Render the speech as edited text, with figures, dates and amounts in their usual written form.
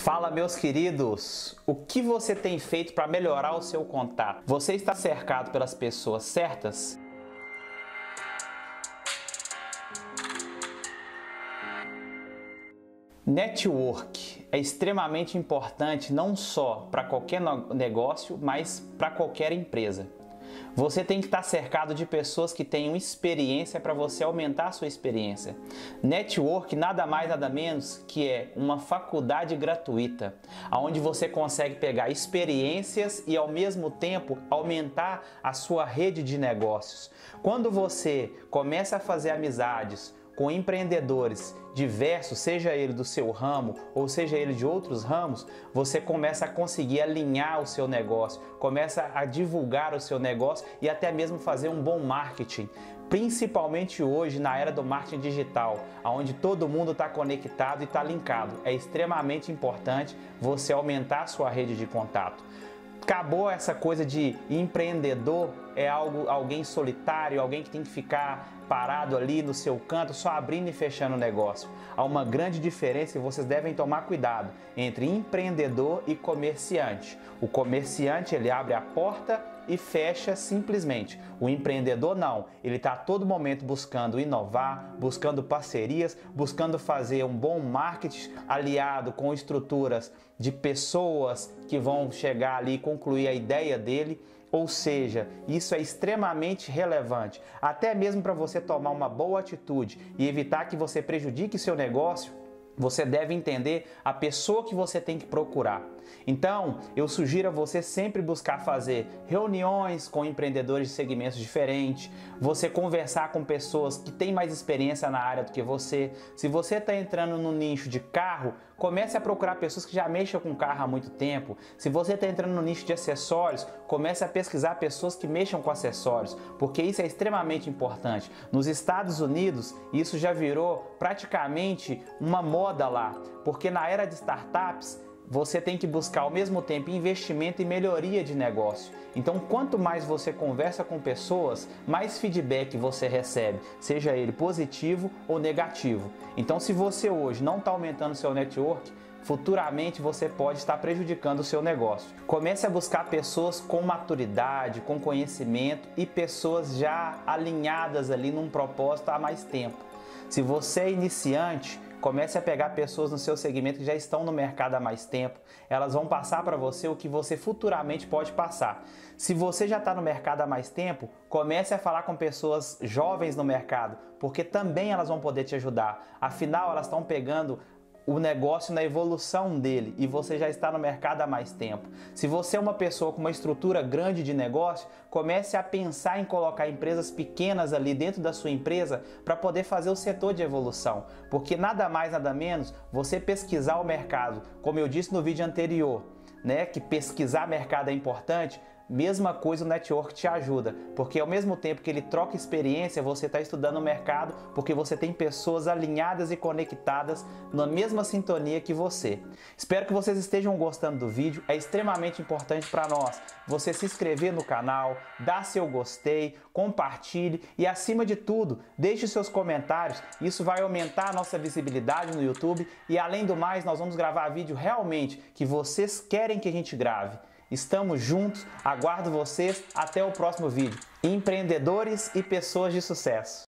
Fala, meus queridos! O que você tem feito para melhorar o seu contato? Você está cercado pelas pessoas certas? Network é extremamente importante não só para qualquer negócio, mas para qualquer empresa. Você tem que estar cercado de pessoas que tenham experiência para você aumentar a sua experiência. Network nada mais nada menos que é uma faculdade gratuita, onde você consegue pegar experiências e ao mesmo tempo aumentar a sua rede de negócios. Quando você começa a fazer amizades com empreendedores diversos, seja ele do seu ramo ou seja ele de outros ramos, você começa a conseguir alinhar o seu negócio, começa a divulgar o seu negócio e até mesmo fazer um bom marketing. Principalmente hoje na era do marketing digital, onde todo mundo está conectado e está linkado. É extremamente importante você aumentar a sua rede de contato. Acabou essa coisa de empreendedor é alguém solitário, alguém que tem que ficar parado ali no seu canto, só abrindo e fechando o negócio. Há uma grande diferença e vocês devem tomar cuidado entre empreendedor e comerciante. O comerciante, ele abre a porta e fecha simplesmente. O empreendedor não, ele está a todo momento buscando inovar, buscando parcerias, buscando fazer um bom marketing aliado com estruturas de pessoas que vão chegar ali e concluir a ideia dele. Ou seja, isso é extremamente relevante, até mesmo para você tomar uma boa atitude e evitar que você prejudique seu negócio. Você deve entender a pessoa que você tem que procurar. Então, eu sugiro a você sempre buscar fazer reuniões com empreendedores de segmentos diferentes, você conversar com pessoas que têm mais experiência na área do que você. Se você está entrando no nicho de carro, comece a procurar pessoas que já mexam com carro há muito tempo. Se você está entrando no nicho de acessórios, comece a pesquisar pessoas que mexam com acessórios, porque isso é extremamente importante. Nos Estados Unidos, isso já virou praticamente uma moda lá, porque na era de startups, você tem que buscar ao mesmo tempo investimento e melhoria de negócio. Então, quanto mais você conversa com pessoas, mais feedback você recebe, seja ele positivo ou negativo. Então, se você hoje não está aumentando seu network, futuramente você pode estar prejudicando o seu negócio. Comece a buscar pessoas com maturidade, com conhecimento e pessoas já alinhadas ali num propósito há mais tempo. Se você é iniciante, comece a pegar pessoas no seu segmento que já estão no mercado há mais tempo. Elas vão passar para você o que você futuramente pode passar. Se você já está no mercado há mais tempo, comece a falar com pessoas jovens no mercado, porque também elas vão poder te ajudar. Afinal, elas estão pegando o negócio na evolução dele e você já está no mercado há mais tempo. Se você é uma pessoa com uma estrutura grande de negócio, comece a pensar em colocar empresas pequenas ali dentro da sua empresa para poder fazer o setor de evolução, porque nada mais nada menos você pesquisar o mercado, como eu disse no vídeo anterior, né, que pesquisar mercado é importante. Mesma coisa o network te ajuda, porque ao mesmo tempo que ele troca experiência, você está estudando o mercado, porque você tem pessoas alinhadas e conectadas na mesma sintonia que você. Espero que vocês estejam gostando do vídeo, é extremamente importante para nós você se inscrever no canal, dar seu gostei, compartilhe e acima de tudo, deixe seus comentários, isso vai aumentar a nossa visibilidade no YouTube e além do mais, nós vamos gravar vídeo realmente que vocês querem que a gente grave. Estamos juntos, aguardo vocês, até o próximo vídeo. Empreendedores e pessoas de sucesso.